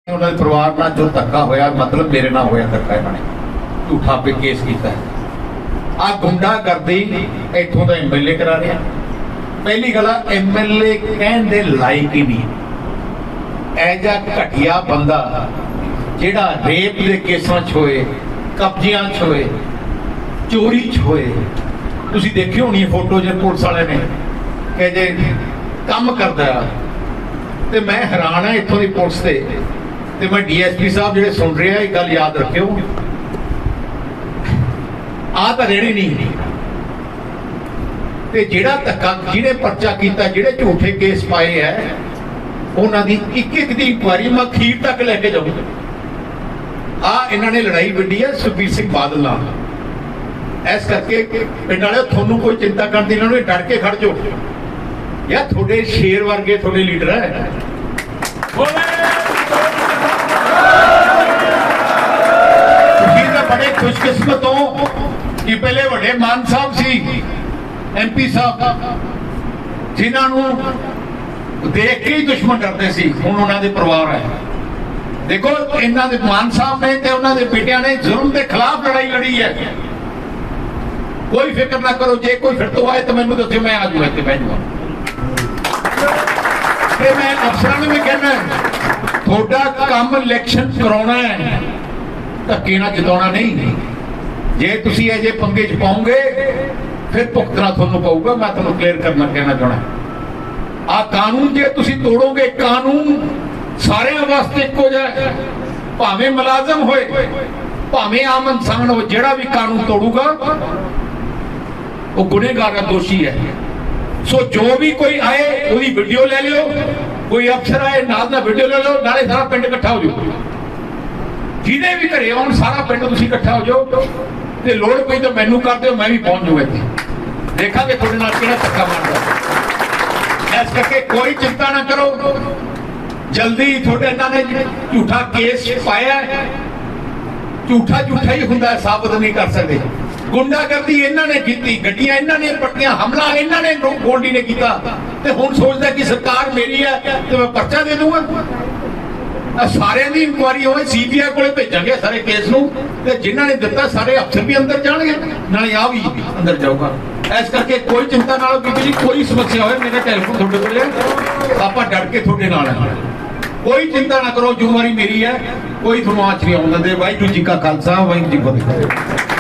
उन्होंने परिवार नाल जो धक्का होया मतलब मेरे नाल होया धक्का इन्होंने झूठा पे केस किया आ गुंडागर्दी इत्थों का MLA करा रहा। पहली गल MLA कहने दे लायक ही नहीं। ऐजा घटिया बंदा जिहड़ा रेप के केसां च होए, कब्जियां च होए, चोरी च होए, तुसीं देखी होनी फोटो जो पुलिस वाले ने कि जे काम करदा ते मैं हैरान है इत्थों की पुलिस से। तो मैं DSP साहब जो सुन रहे हैं एक गल याद रखियो, आ तो रेड़ी नहीं ते जिहड़ा धक्का जिहने पर्चा किया जिहड़े झूठे केस पाए है उन्होंने एक एक दी इंक्वायरी मैं अखीर तक लैके जाऊँगा। आ इन्होंने लड़ाई विढ़ी है सुखबीर सिंह बादल नाल, इस करके पिंड वाले थोनू कोई चिंता करनी इन्होंने डर के खड़ जाओ यार, थोड़े शेर वर्गे थोड़े लीडर है। बड़े खुशकिस्मत हो कि पहले बड़े मान साहब सी MP साहब जिन्होंने देख के ही दुश्मन डरते सी, हुण उन्होंने परिवार है। देखो इन्होंने मान साहब ने ते उन्होंने बेटिया ने जुल्म के खिलाफ लड़ाई लड़ी है। कोई फिक्र ना करो, जे कोई फिर तो आए तो मैनू दसो, मैं आज इतने बह जाऊंगा। मैं अफसर में कहना थोड़ा काम इलेक्शन कराना है, धक्के ना जिताना नहीं। जे तुसी अजे पंगे च पाओगे फिर भुगतना थोनू पऊगा। मैं तुहानू क्लियर करना कहना चाहना आ कानून जे तुसी तोड़ोगे, कानून सारे वास्ते इक्को जाए, भावें मुलाजम होए भावें आम इंसान हो, जेड़ा भी कानून तोड़ूगा वो गुनहगार है, दोषी है। सो जो भी कोई आए उसकी वीडियो ले लियो, कोई अफसर आए नाल दा वीडियो ले लो, नाले सारा पिंड इकट्ठा हो जाओ। जिन्हें भी घरे आउण सारा पिंड तुसीं इकट्ठा हो जाओ ते लोड़ पई तो मैनू कर दिओ, मैं भी पहुंच जाऊँ इत्थे, देखांगे तुहाडे नाल किहड़ा धक्का मारदा। इस करके कोई चिंता ना करो, जल्दी थोड़े इन्होंने झूठा केस पाया, झूठा झूठा ही हुंदा, साबित नहीं कर सकते। गुंडागर्दी इन्होंने की, गड्डियां इन्होंने पट्टियां, हमला इन्होंने गोल्डी ने किया ते हुण सोचदा कि सरकार मेरी है तो मैं पर्चा दे दूंगा। सारे की इंक्वायरी हो CBI को भेजांगे सारे केस नूं, ते जिन्हां ने दिता सारे अफसर भी अंदर जाणगे, नाले आ भी अंदर जाऊगा। इस करके कोई चिंता ना लो, किसी कोई समस्या हो मेरा टेलीफोन तुहाडे कोल है, आपां डट के तुहाडे नाल है। कोई चिंता ना करो, जिम्मेवारी मेरी है, कोई तुहानूं आँच नहीं आउण दिंदे। वाहिगुरू जी का खालसा, वाहिगुरू जी की फतेह।